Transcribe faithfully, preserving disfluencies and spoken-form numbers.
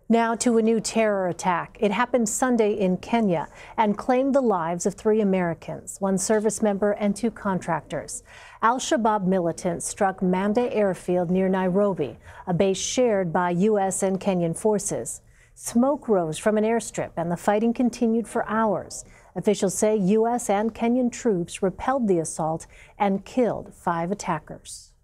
Now to a new terror attack. It happened Sunday in Kenya and claimed the lives of three Americans, one service member and two contractors. Al-Shabaab militants struck Manda airfield near Nairobi, a base shared by U S and Kenyan forces. Smoke rose from an airstrip and the fighting continued for hours. Officials say U S and Kenyan troops repelled the assault and killed five attackers.